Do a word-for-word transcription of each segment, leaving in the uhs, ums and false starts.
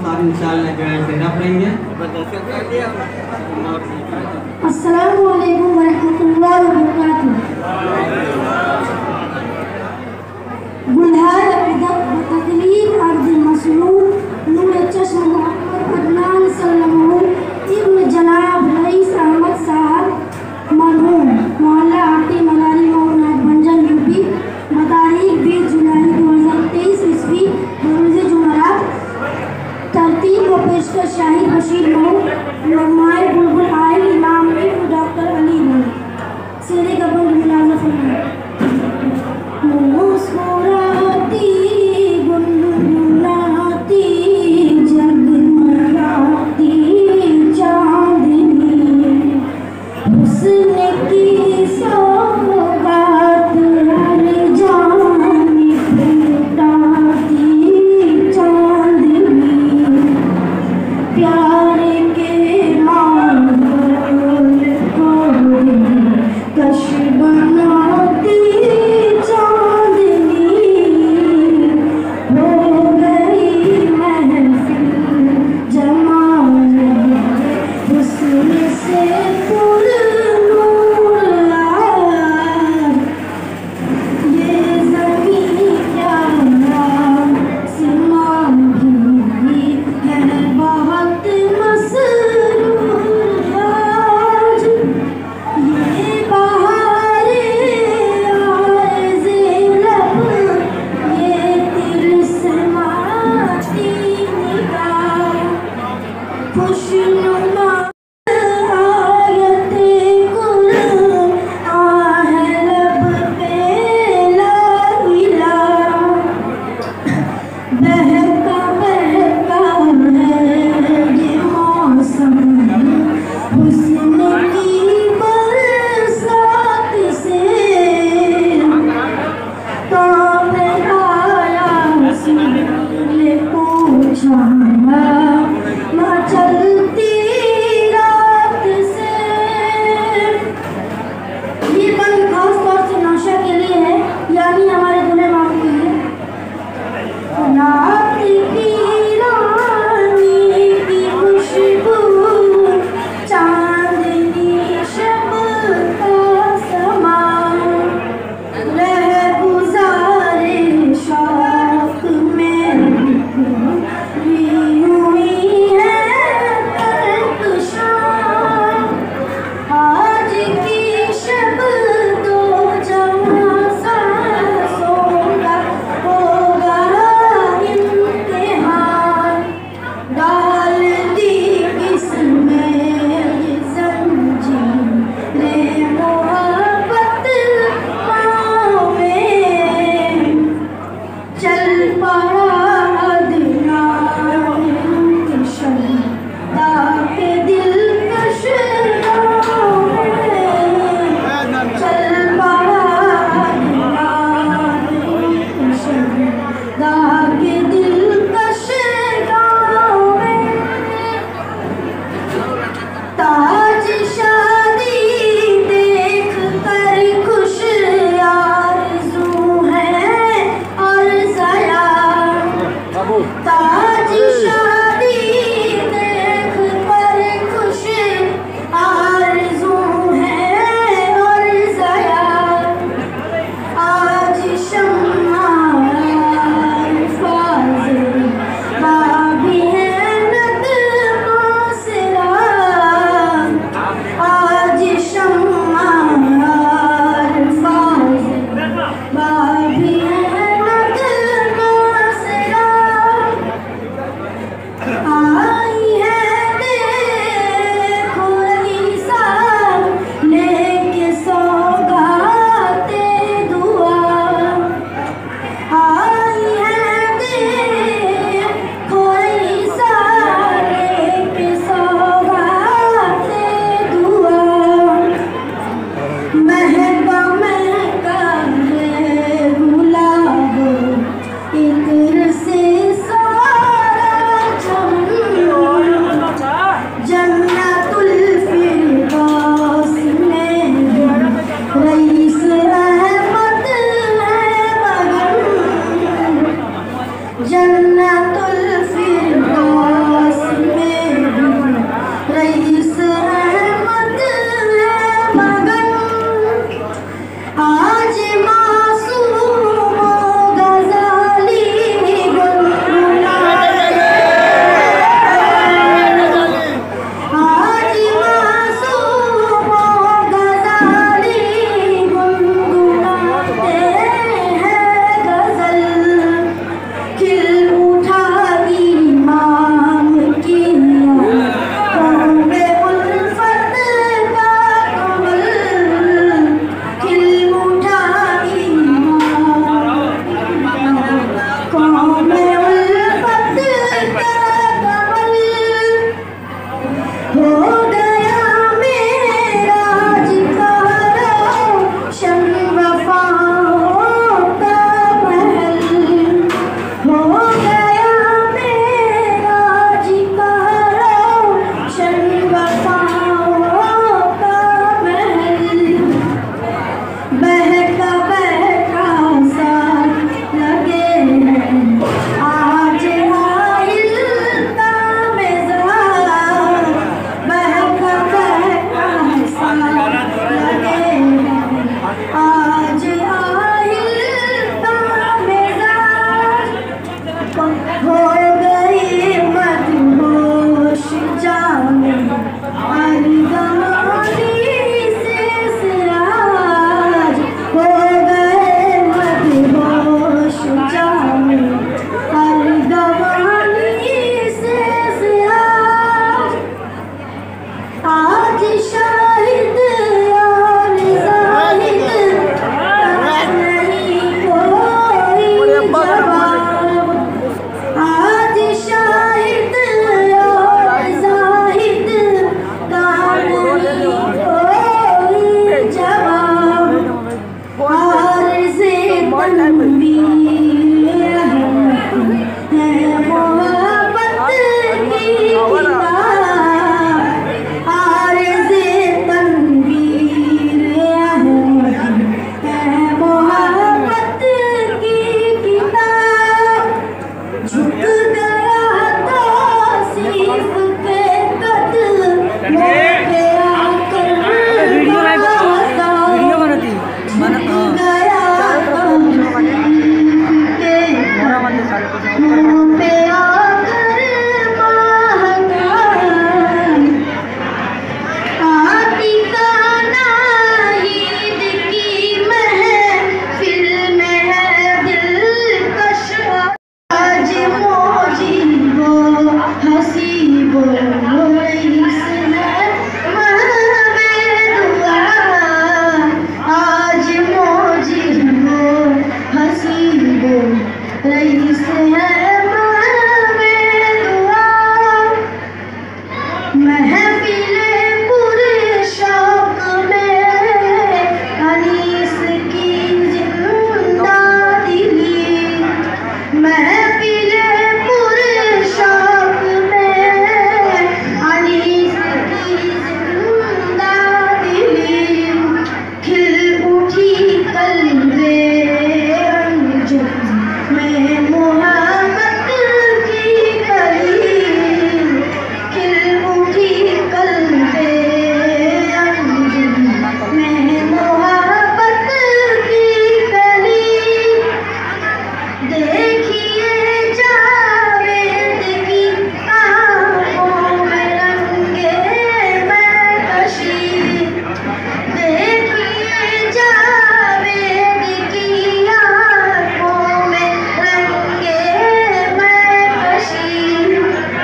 सारे इंशाअल्लाह जो है डेरा पढ़ेंगे। अस्सलामु अलैकुम वरहमतुल्लाहि वबरकातुहू। गुलहार अक़दत तकलीफ अर्ज़ मसलूब नूर चश्म मोहम्मद अदनान सल्लल्लाहु इब्न जनाब रईस अहमद साहब मरहूम मोहल्ला आटी मलारी मोहनाथ भंजन यूपी बतारीख बीस जुलाई दो हज़ार तेईस ईस्वी बरोज़ जुमेरात। तरतीब व पेशकश शाहिद बशीर मऊ नमाए बुलबुल आयल इमाम इब्न डॉक्टर अली मऊ शेरे का बंद मुलाज़ा फरमाए। मुस्कुराती गुनगुनाती जगमगाती चांदनी हुस्न की सौगात हर जानिब लुटाती चांदनी प्यार के माहौल को कश बनाती चांदनी हो गई महफिल जमाल हुस्न से पुरनूर ये ज़मीं क्या आसमां भी है बहुत मसरूर आज ये बहारें आए आज आहिस्ता मिजाज हो गई मदहोश जाने अरगवानी से सिराज हो गए मदहोश जाने अरगवानी से सिराज आज शाहिद और जाहिद नहीं कोई जवाब आज शाहिद और जाहिद का नहीं कोई जवाब आरज़े तनवीर है मोहब्बत की किताब आरज़े तनवीर है मोहब्बत की किताब झुक गया तौसीफ के कदमों पे आकर झुक गया तौसीफ के कदमों पे आकर महकान आतिका नाहिद की महफिल में है दिलकश आज मौजी वो हंसी वो रईस है महवे दुआ आज मौजी वो हंसी वो रईस है महवे दुआ महफिले पूरे शौक में अनीस की जिंदा दिली महफिले पूरे शौक में अनीस की जिंदा दिली खिल उठी कल्बे अंजुम में मोहब्बत की कली खिल उठी कल्बे अंजुम में मोहब्बत की कली देखिए जावेद की आँखों में रंगे मैं कशी देखिए जावेद की आँखों में रंगे मैं कशी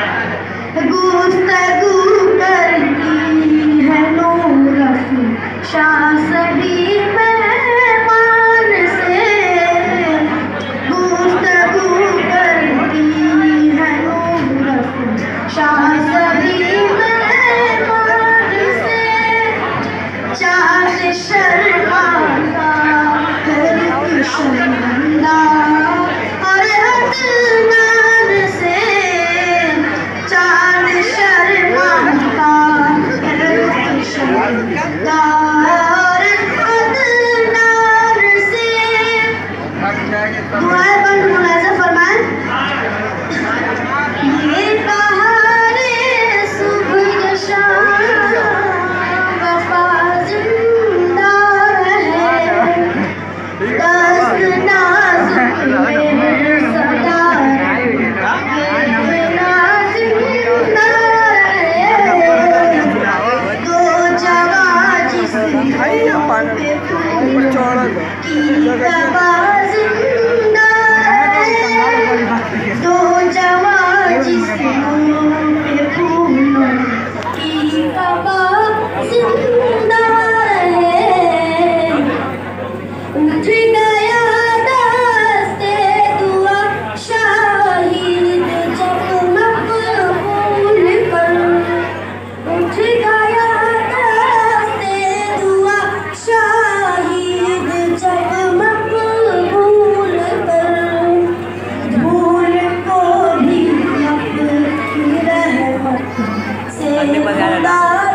गुफ्तगू करती है नूरफ शाह सभी मेहमान से गुफ्तगू करती है नूरफ शाह सभी मेहमान से चाँद शर्माता है रुख शर्मिंदा और अदनान से चाँद शर्माता है रुख शर्मिंदा और अदनान से दुआएं बंद मुलाज़ा फरमाएं ये बहारे सुबह शाम वफा जिंदा रहे दस्त नाज़ुक में सदा ये नाज़ जिंदा रहे दो जवां जिस्म पे फूल की हवा जिंदा रहे दो जवां जिस्मों पे फूलों की हवा जिंदा रहे उठ गया दस्ते दुआ शाहिद जब मकबूल कर उठ गया दस्ते दुआ शाहिद जब मकबूल कर भूल को भी अपनी रहमत से खुदा